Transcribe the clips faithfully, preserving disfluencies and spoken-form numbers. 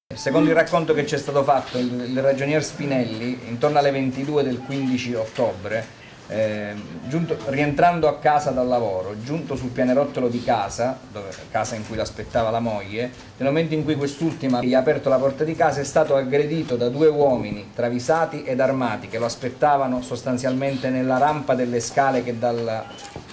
Secondo il racconto che ci è stato fatto, il, il ragionier Spinelli, intorno alle ventidue del quindici ottobre, eh, giunto, rientrando a casa dal lavoro, giunto sul pianerottolo di casa, dove, casa in cui l'aspettava la moglie, nel momento in cui quest'ultima gli ha aperto la porta di casa, è stato aggredito da due uomini travisati ed armati che lo aspettavano sostanzialmente nella rampa delle scale che, dal,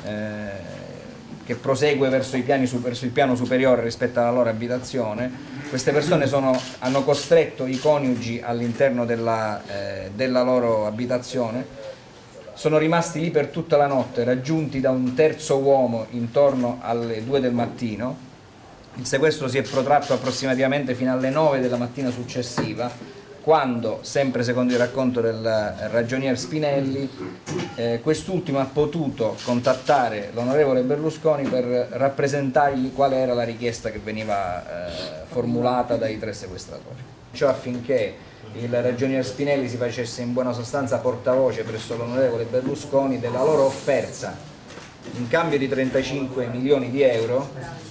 eh, che prosegue verso, i piani, verso il piano superiore rispetto alla loro abitazione. Queste persone sono, hanno costretto i coniugi all'interno della, eh, della loro abitazione, sono rimasti lì per tutta la notte, raggiunti da un terzo uomo intorno alle due del mattino. Il sequestro si è protratto approssimativamente fino alle nove della mattina successiva, quando, sempre secondo il racconto del ragionier Spinelli, eh, quest'ultimo ha potuto contattare l'onorevole Berlusconi per rappresentargli qual era la richiesta che veniva eh, formulata dai tre sequestratori. Ciò affinché il ragionier Spinelli si facesse in buona sostanza portavoce presso l'onorevole Berlusconi della loro offerta, in cambio di trentacinque milioni di euro,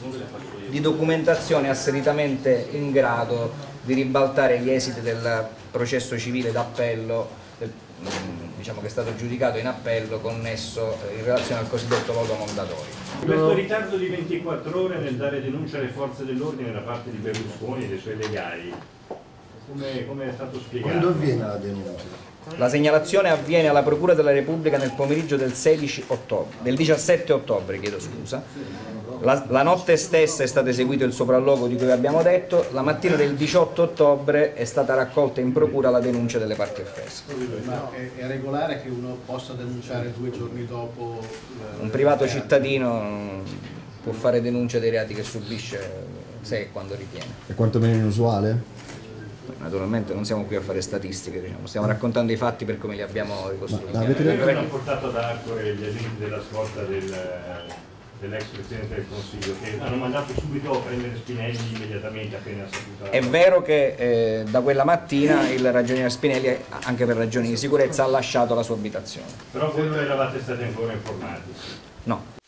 di documentazione asseritamente in grado di ribaltare gli esiti del processo civile d'appello, diciamo che è stato giudicato in appello, connesso in relazione al cosiddetto lodo Mondadori. Questo ritardo di ventiquattro ore nel dare denuncia alle forze dell'ordine da parte di Berlusconi e dei suoi legali, come, come è stato spiegato? Quando avviene la denuncia? La segnalazione avviene alla Procura della Repubblica nel pomeriggio del, sedici ottobre, del diciassette ottobre, chiedo scusa. La, la notte stessa è stato eseguito il sopralluogo di cui abbiamo detto, la mattina del diciotto ottobre è stata raccolta in procura la denuncia delle parti offese. Ma è, è regolare che uno possa denunciare due giorni dopo? Un privato cittadino può fare denuncia dei reati che subisce se e quando ritiene. È quantomeno inusuale? Naturalmente non siamo qui a fare statistiche, diciamo. Stiamo raccontando i fatti per come li abbiamo ricostruiti. Avete... Come hanno portato ad Arcore gli agenti della scorta del, dell'ex Presidente del Consiglio, che hanno mandato subito a prendere Spinelli immediatamente appena saputo? È vero che eh, da quella mattina il ragionier Spinelli, anche per ragioni di sicurezza, ha lasciato la sua abitazione. Però voi non eravate stati ancora informati? No.